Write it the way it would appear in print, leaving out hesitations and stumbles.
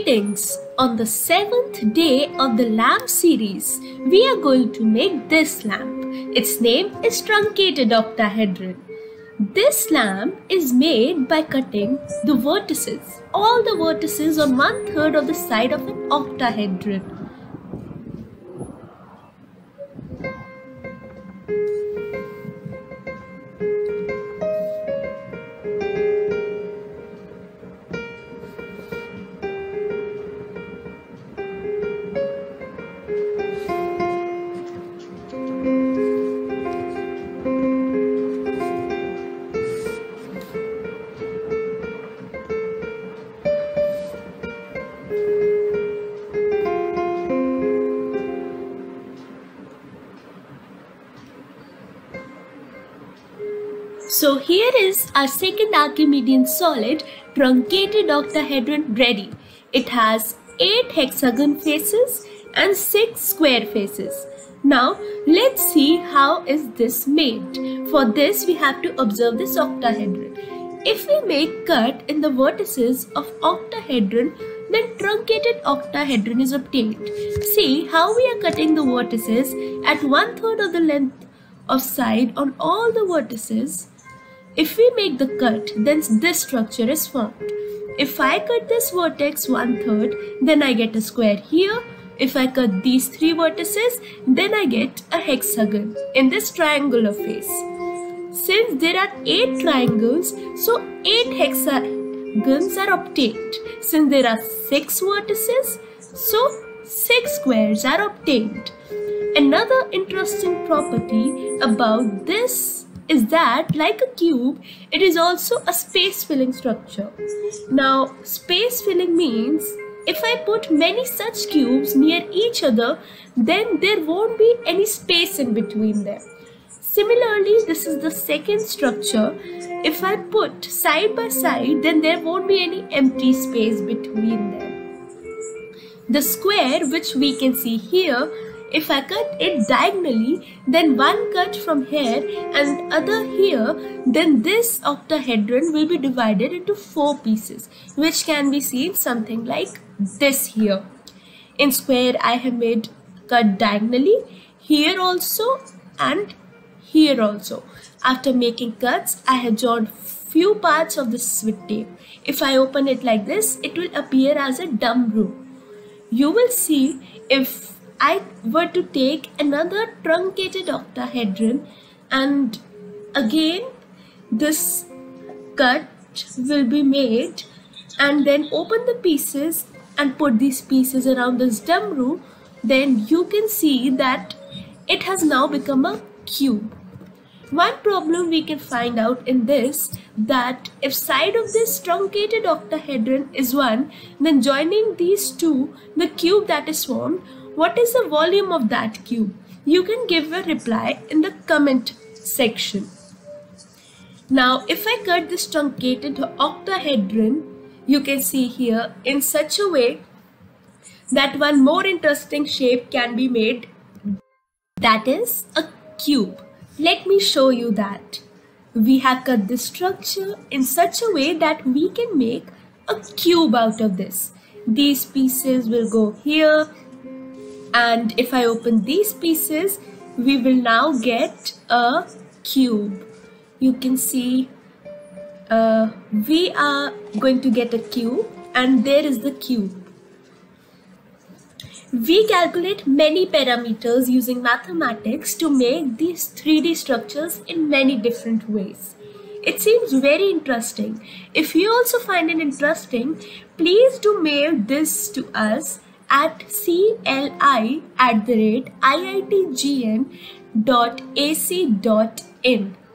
Greetings! On the 7th day of the lamp series, we are going to make this lamp. Its name is truncated octahedron. This lamp is made by cutting the vertices, all the vertices on 1/3 of the side of an octahedron. So here is our second Archimedean solid, truncated octahedron, ready. It has 8 hexagon faces and 6 square faces. Now let's see how is this made. For this we have to observe this octahedron. If we make cut in the vertices of octahedron, then truncated octahedron is obtained. See how we are cutting the vertices at 1/3 of the length of side on all the vertices. If we make the cut, then this structure is formed. If I cut this vertex 1/3, then I get a square here. If I cut these 3 vertices, then I get a hexagon in this triangular face. Since there are 8 triangles, so 8 hexagons are obtained. Since there are 6 vertices, so 6 squares are obtained. Another interesting property about this is that, like a cube, it is also a space-filling structure. Now, space-filling means if I put many such cubes near each other, then there won't be any space in between them. Similarly, this is the second structure. If I put side by side, then there won't be any empty space between them. The square, which we can see here, if I cut it diagonally, then one cut from here and other here, then this octahedron will be divided into 4 pieces, which can be seen something like this here. In square, I have made cut diagonally, here also and here also. After making cuts, I have joined few parts of this with tape. If I open it like this, it will appear as a dumb room. You will see if I were to take another truncated octahedron and again this cut will be made and then open the pieces and put these pieces around this dumb room, then you can see that it has now become a cube. One problem we can find out in this, that if side of this truncated octahedron is 1, then joining these two, the cube that is formed, what is the volume of that cube? You can give a reply in the comment section. Now, if I cut this truncated octahedron, you can see here in such a way that one more interesting shape can be made. That is a cube. Let me show you that. We have cut this structure in such a way that we can make a cube out of this. These pieces will go here. And if I open these pieces, we will now get a cube. You can see we are going to get a cube and there is the cube. We calculate many parameters using mathematics to make these 3D structures in many different ways. It seems very interesting. If you also find it interesting, please do mail this to us at cli@iitgn.ac.in.